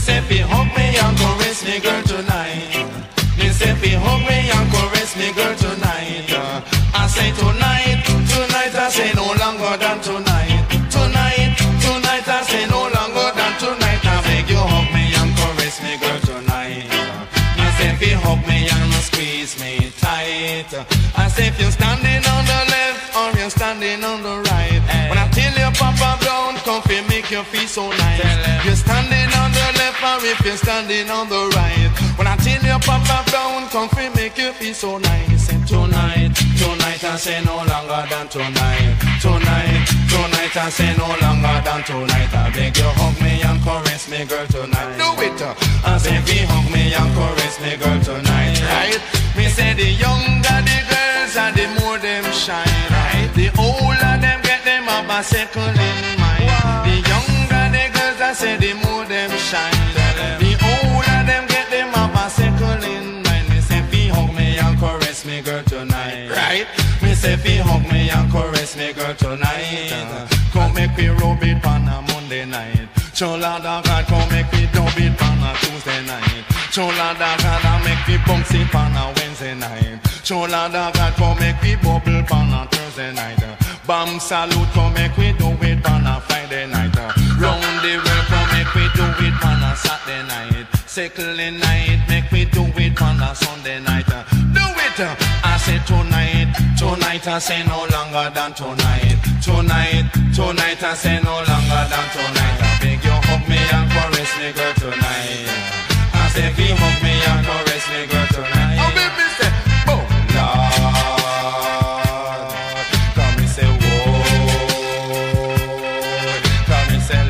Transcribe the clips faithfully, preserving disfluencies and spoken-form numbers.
say fi hug me and caress me girl tonight. Me say fi hug me and caress me girl tonight. I say tonight, tonight I say no longer than tonight. Tonight, tonight I say no longer than tonight. I beg you hug me and caress me girl tonight. I say fi hug me and squeeze me tight. I say if you're standing on the left or you're standing on the right. When I tell you Papa Brown, come fi make you feel so nice. You're standing on the left or if you're standing on the right. When I tell you Papa Brown, come fi make you feel so nice. And tonight, tonight I say no longer than tonight. Tonight, tonight I say no longer than tonight. I beg you hug me and caress me girl tonight. Do it. I say fi hug me and caress me girl tonight. Right? Me say the younger the girls and the more them shine. Right? The older them get them up a second in mind. Wow. The younger the girls I say the more them shine. The older them get them up a second in mind. Me say fi hug me and caress me girl tonight. Right? Me say fi hug me and caress me girl tonight. Come make me rub it on a Monday night. Chola da God, come make me dub it on a Tuesday night. Chola da God, I make me bounce it on a Wednesday night. Chola da God, come make me bubble on a Thursday night. Bam salute, come make me do it on a Friday night. Round the world, come make me do it on a Saturday night. Circling night, make me do it on a Sunday night. Do it! I say tonight, tonight I say no longer than tonight. Tonight, tonight I say no longer than tonight. I beg you hug me and caress me girl tonight. I say if you hug me and caress me girl tonight. Oh baby say, oh Lord, come and say whoa, come and say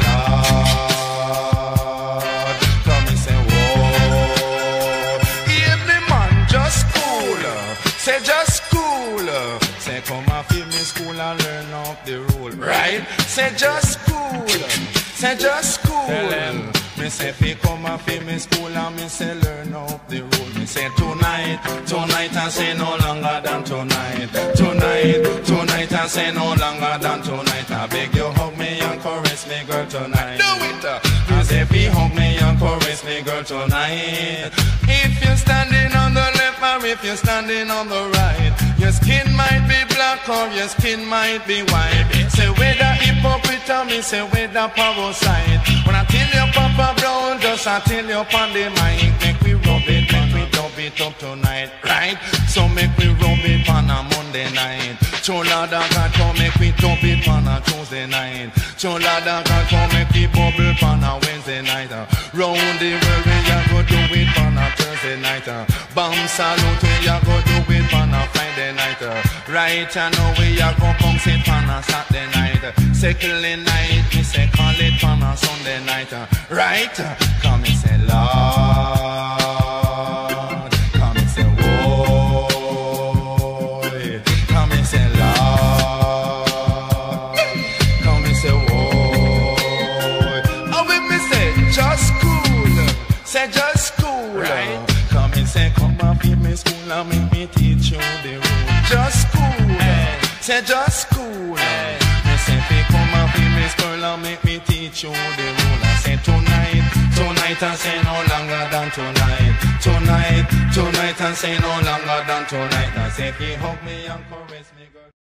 Lord, come and say whoa. If the man just cool, say just cool, say come and feel me school and learn up the rule. Right? Say just cool, say just cool. Me say fi come and fi me school and me say learn up the rule. Me say tonight, tonight I say no longer than tonight. Tonight, tonight I say no longer than tonight. I beg you hug me and caress me girl tonight. Do it! I say fi hug me and caress me girl tonight. If you're standing on the left or if you're standing on the right, your skin might be black or your skin might be white. Say whether hypocrite or me say whether parasite. When I tell you Papa Brown, just I tell you upon the mic. Make we rub it, make we dub it up tonight, right? So make we rub it on a Monday night. Chola da God, come make we dub it on a Tuesday night. Chola da God, come make we bubble on a Wednesday night. Round the world we a go do it on a Thursday night. Bam salute we a go do it on a Friday night. Right I know we a go come sit on a Saturday night. Second night we say call it on a Sunday night. Right? Come and say Lord. Come and say whoa. Come and say Lord. Come and say whoa. Oh when me say just cool. Say just cool. Right? Come and say come and feed me school and make me teach you the rule. Just cool. Hey. Say just cool. Hey. Me say fi come and feed me school and make me teach you the rule. I say tonight, tonight I say no longer than tonight. Tonight, tonight I say no longer than tonight. I say fi hug me and caress me girl.